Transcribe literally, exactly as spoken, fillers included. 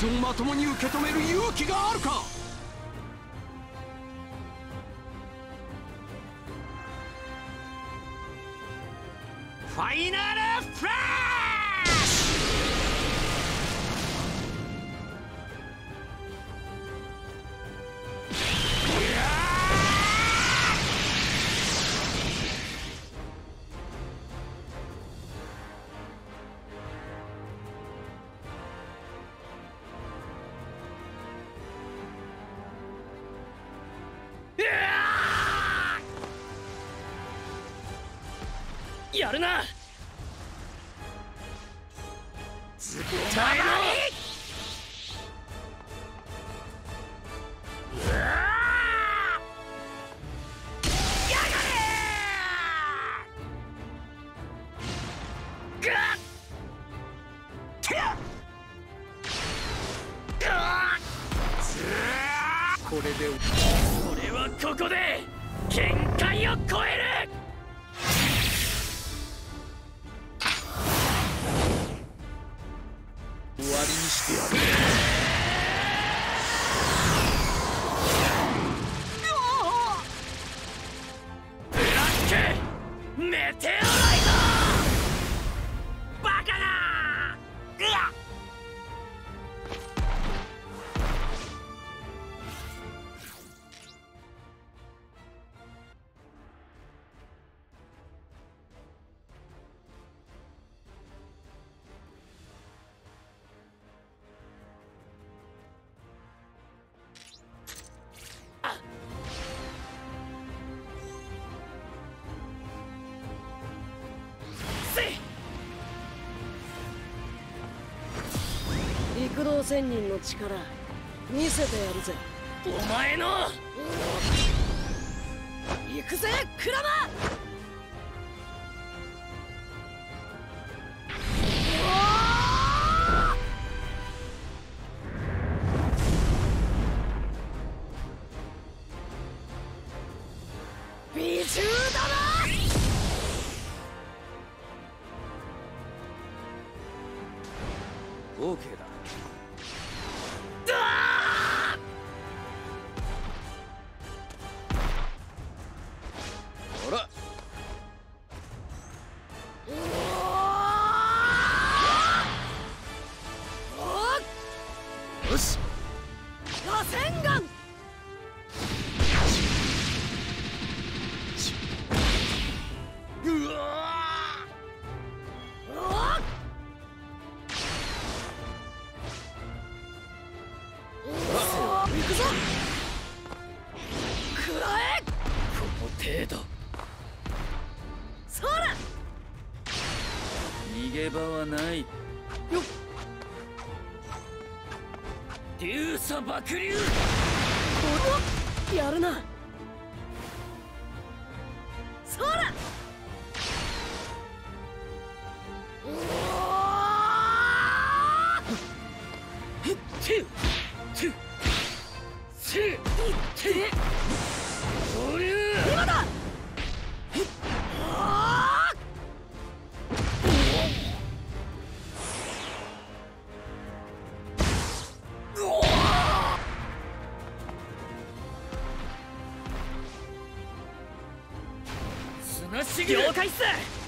つをまともに受け止める勇気があるか。ファイナルフラッシュやるな。お前のこれで俺はここで限界を超える。終わりにしてやる。ブラックメテオライトバカな。うわっ陸道仙人の力見せてやるぜ。 お前の行くぜクラマ。美獣だな。 オーケーだ。ほらよし螺旋丸。 うわ行くぞ。くらえ。 この程度。 そら逃げ場はない。よっ流砂爆流。 やるな。そら今だ。 了解っす。